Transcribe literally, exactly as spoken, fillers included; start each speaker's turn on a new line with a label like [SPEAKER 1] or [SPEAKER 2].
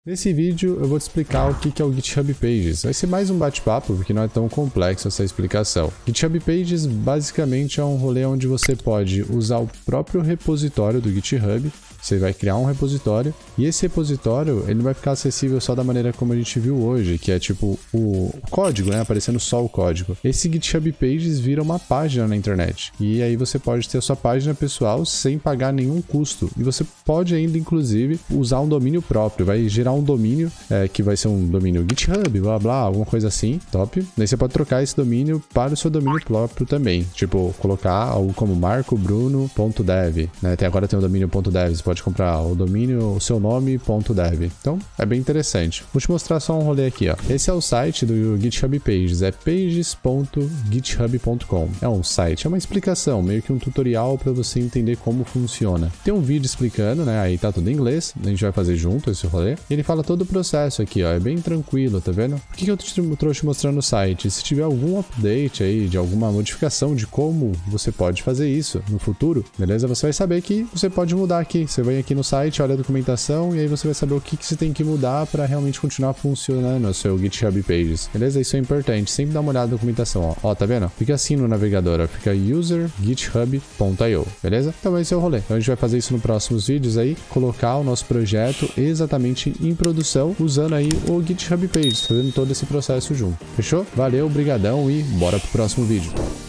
[SPEAKER 1] Nesse vídeo eu vou te explicar o que é o GitHub Pages. Vai ser mais um bate-papo, porque não é tão complexo essa explicação. GitHub Pages basicamente é um rolê onde você pode usar o próprio repositório do GitHub. Você vai criar um repositório e esse repositório ele vai ficar acessível só da maneira como a gente viu hoje, que é tipo o código, né? Aparecendo só o código. Esse GitHub Pages vira uma página na internet e aí você pode ter a sua página pessoal sem pagar nenhum custo. E você pode ainda, inclusive, usar um domínio próprio. Vai gerar um domínio é, que vai ser um domínio GitHub, blá blá, alguma coisa assim, top. Daí você pode trocar esse domínio para o seu domínio próprio também. Tipo, colocar algo como marcobruno.dev, né? Tem, agora tem o domínio .dev, você pode comprar o domínio, o seu nome.dev. Então, é bem interessante. Vou te mostrar só um rolê aqui, ó. Esse é o site do GitHub Pages, é pages ponto github ponto com. É um site, é uma explicação, meio que um tutorial para você entender como funciona. Tem um vídeo explicando, né? Aí tá tudo em inglês, a gente vai fazer junto esse rolê. Ele fala todo o processo aqui, ó. É bem tranquilo, tá vendo? Por que que eu trouxe mostrando no site? Se tiver algum update aí, de alguma modificação de como você pode fazer isso no futuro, beleza? Você vai saber que você pode mudar aqui. Você vem aqui no site, olha a documentação e aí você vai saber o que, que você tem que mudar para realmente continuar funcionando o seu GitHub Pages, beleza? Isso é importante, sempre dá uma olhada na documentação, ó. Ó, tá vendo? Fica assim no navegador, ó. Fica user github ponto io, beleza? Então esse é o rolê. Então a gente vai fazer isso nos próximos vídeos aí, colocar o nosso projeto exatamente em produção, usando aí o GitHub Pages, fazendo todo esse processo junto. Fechou? Valeu, brigadão e bora pro próximo vídeo.